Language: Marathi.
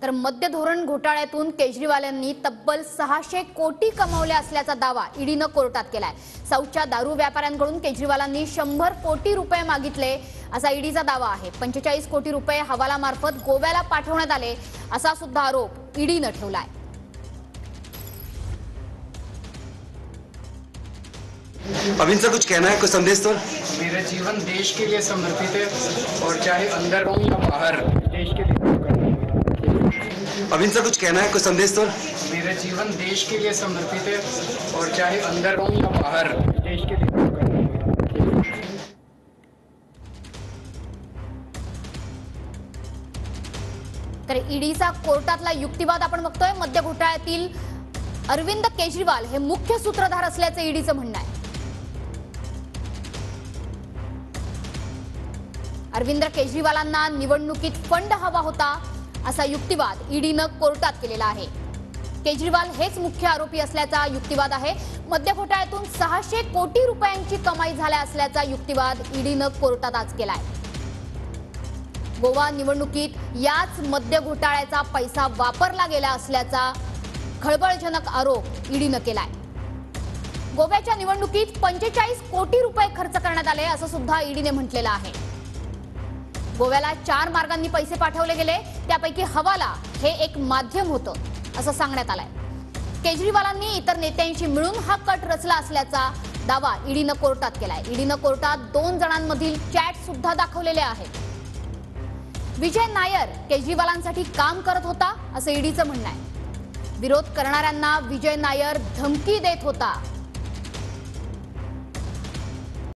तर मद्य धोरण घोटाळ्यातून केजरीवालांनी तब्बल 600 कोटी कमावले असल्याचा दावा ईडीनं कोर्टात केलाय। सौच्या दारू व्यापाऱ्यांकडून केजरीवालांनी 100 कोटी रुपये मागितले असा ईडीचा दावा आहे। 45 कोटी रुपये हवालामार्फत गोव्याला पाठवण्यात आले असा सुद्धा आरोप ईडीनं ठेवलाय। अविन सर कुछ कहना है, कुछ संदेश तो? मेरा जीवन देश के लिए समर्पित है और चाहे अंदर रहूं या बाहर देश के लिए काम करूंगा। अविन सर कुछ कहना है, कुछ संदेश तो? मेरा जीवन देश के लिए समर्पित है और चाहे अंदर रहूं या बाहर देश के लिए काम करूंगा। तर ईडीचा कोर्टातला युक्तिवाद आपण बघतोय। मद्य घोटाळ्यातील अरविंद केजरीवाल हे मुख्य सूत्रधार असल्याचं ईडीचं म्हणणं आहे। अरविंद केजरीवालांना निवडणुकीत फंड हवा होता असा युक्तिवाद ईडीनं कोर्टात केलेला आहे। केजरीवाल हेच मुख्य आरोपी असल्याचा युक्तिवाद आहे। मद्य घोटाळ्यातून 600 कोटी रुपयांची कमाई झाल्या असल्याचा युक्तिवाद ईडीनं कोर्टात आज केलाय। गोवा निवडणुकीत याच मद्य घोटाळ्याचा पैसा वापरला गेला असल्याचा खळबळजनक आरोप ईडीनं केलाय। गोव्याच्या निवडणुकीत 45 कोटी रुपये खर्च करण्यात आले असं सुद्धा ईडीने म्हटलेलं आहे। गोव्याला 4 मार्गांनी पैसे पाठवले गेले, त्यापैकी हवाला हे एक माध्यम होतं असं सांगण्यात आलंय। केजरीवालांनी इतर नेत्यांशी मिळून हा कट रचला असल्याचा दावा ईडीनं कोर्टात केलाय। ईडीनं कोर्टात 2 जणांमधील चॅट सुद्धा दाखवलेले आहेत। विजय नायर केजरीवालांसाठी काम करत होता असं ईडीचं म्हणणं आहे। विरोध करणाऱ्यांना विजय नायर धमकी देत होता